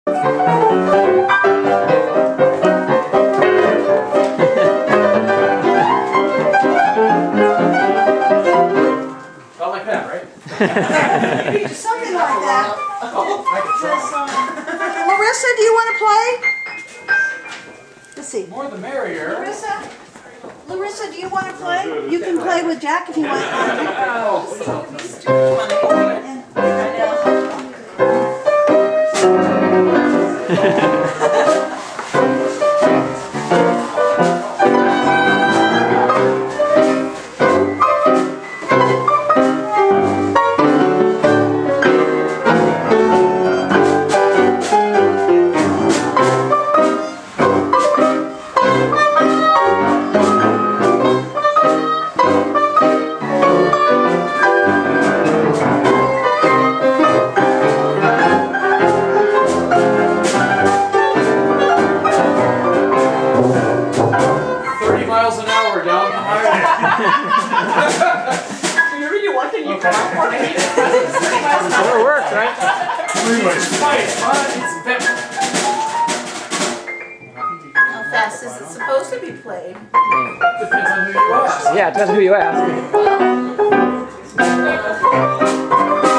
Not like that, right? Something like that. Larisa, do you want to play? Let's see. More the merrier. Larisa, do you want to play? You can play with Jack if you want. It works, right? How fast is it supposed to be played? Depends on who you ask. Yeah, it depends on who you ask.